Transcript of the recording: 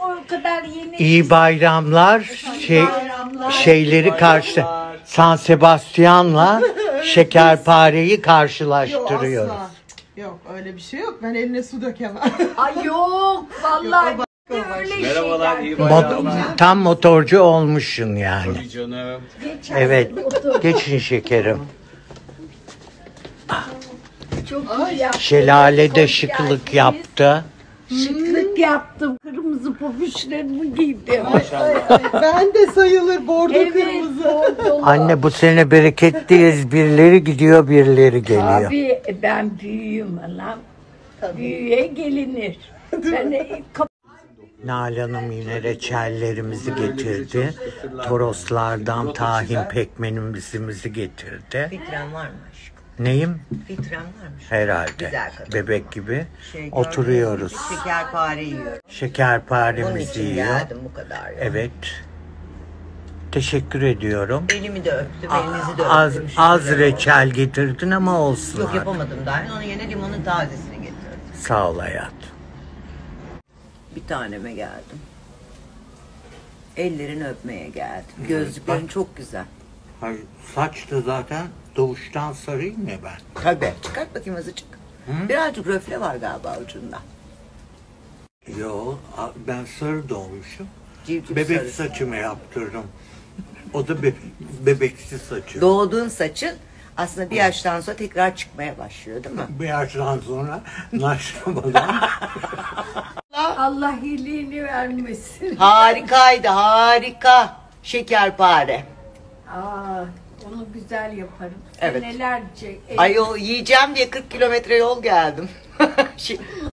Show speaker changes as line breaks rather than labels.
o kadar yeni.
İyi bayramlar. Şeyleri karşı San Sebastian'la şekerpareyi karşılaştırıyoruz.
Yok, asla. Yok öyle bir şey yok. Ben eline su dökemem.
Ay yok vallahi öyle
Merhabalar,
şeyler.
iyi bayramlar.
Tam motorcu olmuşsun yani.
Tabii canım.
Evet. Geçin şekerim.
Çok iyi yaptın.
Şelalede
Hoş
şıklık
geldiniz.
yaptı.
Şıklık yaptım. Kırmızı popüşlerimi giydim.
Ben de sayılır bordo kırmızı.
dolu.
Anne bu sene bereketliyiz. Birileri gidiyor, birileri geliyor.
Abi ben büyüğüm anam. Büyüğe gelinir. Ben
Nalan'ım yine reçellerimizi getirdi. Toroslardan tahin pekmenimizi getirdi.
Fitren var mı aşkım?
Neyim?
Fitren varmış.
Herhalde.
Güzel kadın.
Bebek gibi
Gördüğünüz
oturuyoruz.
gibi Şekerpare yiyor. Bunun
Şekerparemizi
için
yiyor.
geldim bu kadar. Ya.
Evet. Teşekkür ediyorum.
Elimi de öptüm, elinizi de
Az,
öptüm.
az
Şöyle.
reçel getirdin ama olsun.
Yok
artık.
yapamadım daha. Onun yerine limonun tazesini getirdim.
Sağ ol hayatım.
Bir taneme geldim. Ellerini öpmeye geldim. Gözlüklerin çok güzel.
Hayır, saç da zaten doğuştan sarayım ya ben.
Tabii. Çıkart bakayım azıcık. Birazcık röfle var galiba ucunda.
Yo, ben sarı doğmuşum.
Civciv
Bebek
sarısı.
saçımı yaptırdım. O da bebeksi saçı.
Doğduğun saçın aslında bir yaştan sonra tekrar çıkmaya başlıyor değil mi?
Bir yaştan sonra naşlamadan
Allah iyiliğini vermesin.
Harikaydı, harika. Şekerpare.
Onu güzel yaparım.
Evet.
Senelerce.
Ay o yiyeceğim diye 40 kilometre yol geldim.